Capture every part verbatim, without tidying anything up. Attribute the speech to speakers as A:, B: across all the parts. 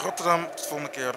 A: Rotterdam, tot de volgende keer.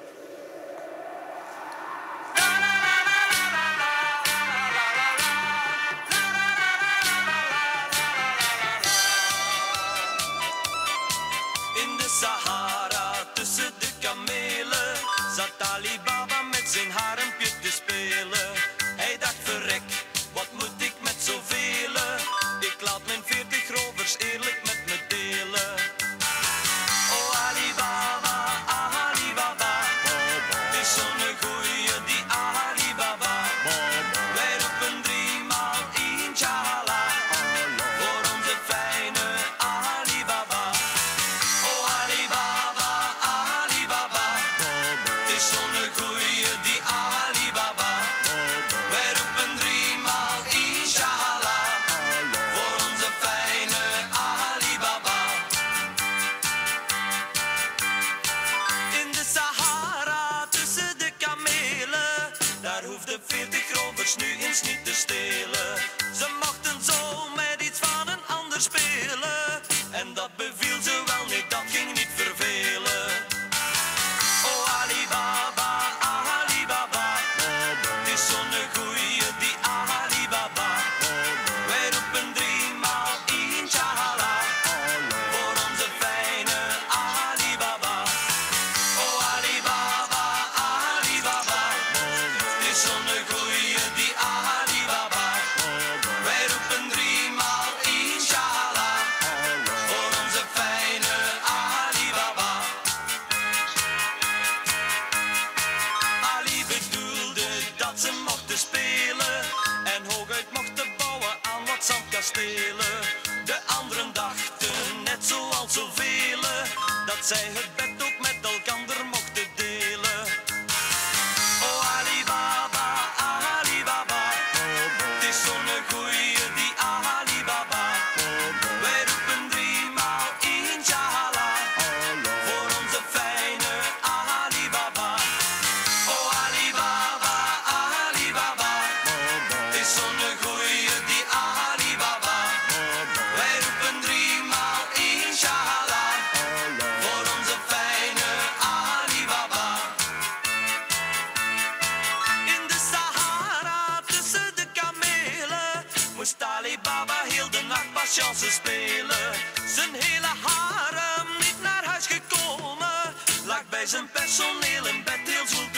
B: In de Sahara tussen de kamelen zat Ali Baba met zijn harempje te spelen. Hij dacht verrek, wat moet ik met zoveel? Ik laat mijn veertig rovers eerlijk met me delen. Oh Ali Baba, Ali Baba, het is zo'n goeie die Ali Baba. Wij roepen driemaal inshallah voor onze fijne Ali Baba. Oh Ali Baba, Ali Baba, het is zo'n goeie die Ali Baba. Wij roepen driemaal inshallah voor onze fijne Ali Baba. In de Sahara tussen de kamelen, daar hoefden veertig rovers nu eens niet te stelen. Ze mochten zo met iets van een ander spelen en dat beviel ze wel niet, dat ging niet vervelen. Oh Ali Baba, Ali Baba, het is zo'n goeie die Ali Baba. Wij roepen driemaal inshallah voor onze fijne Ali Baba. Oh Ali Baba, Ali Baba, het is zo'n goeie die Ali Baba. Wij roepen driemaal inshallah voor onze fijne Ali Baba. Ali bedoelde dat ze mochten spelen en hooguit mochten bouwen aan wat zandkastelen. De anderen dachten, net zoals zoveel, dat zij het bed ook met elkander mochten delen. Oh Ali Baba, Ali Baba, het is zo'n goeie die Ali Baba. Wij roepen driemaal inshallah voor onze fijne Ali Baba. Oh Ali Baba, Ali Baba, het is zo'n goeie die Ali Baba. Wij roepen driemaal inshallah voor onze fijne Ali Baba. In de Sahara tussen de kamelen moest Ali Baba heel de nacht patience spelen. Zijn hele harem niet naar huis gekomen, lag bij zijn personeel in bed heel zoel